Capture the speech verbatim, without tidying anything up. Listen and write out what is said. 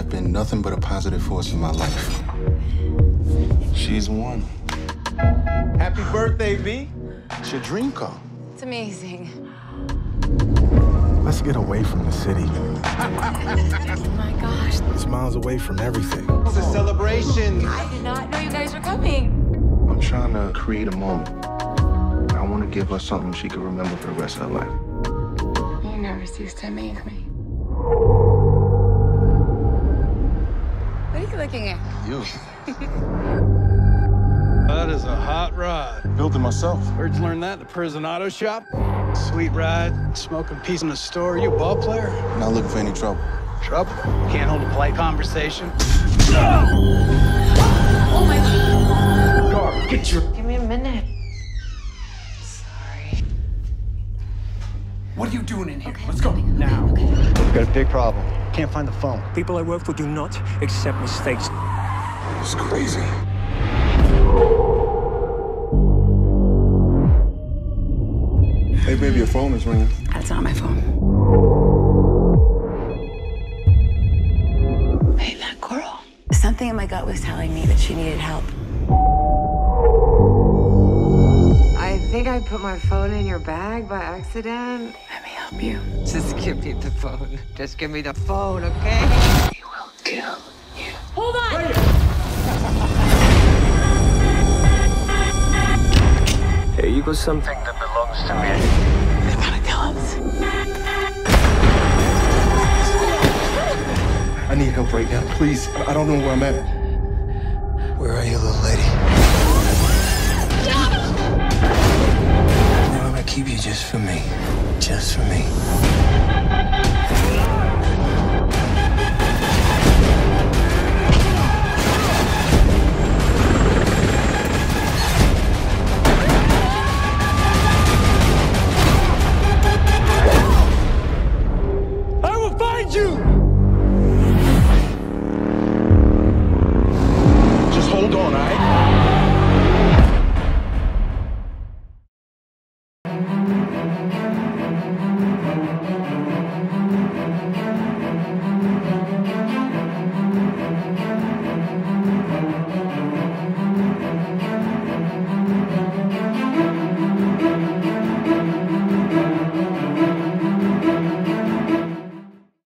been nothing but a positive force in my life. She's one. Happy birthday, V. It's your dream car. It's amazing. Let's get away from the city. Oh my gosh. It's miles away from everything. It's a celebration. I did not know you guys were coming. I'm trying to create a moment. I want to give her something she can remember for the rest of her life. You never cease to amaze me. What are you looking at? You. That is a hot rod. Built it myself. Where'd you learn that? The prison auto shop? Sweet ride, smoking peace in the store. You a ball player? Not looking for any trouble. Trouble? Can't hold a polite conversation? Oh my God. Gar, get your... Give me a minute. Sorry. What are you doing in here? Okay, Let's go. okay, Now. Okay. We've got a big problem. Can't find the phone. People I work for do not accept mistakes. It's crazy. Hey, baby, your phone is ringing. That's not my phone. Hey, that girl. Something in my gut was telling me that she needed help. I think I put my phone in your bag by accident. Let me help you. Just give me the phone. Just give me the phone, okay? He will kill you. Hold on! Hey, you got something that belongs to me. They're gonna kill us. I need help right now, please. I don't know where I'm at. Where are you, little lady? I'm gonna keep you just for me. Just for me.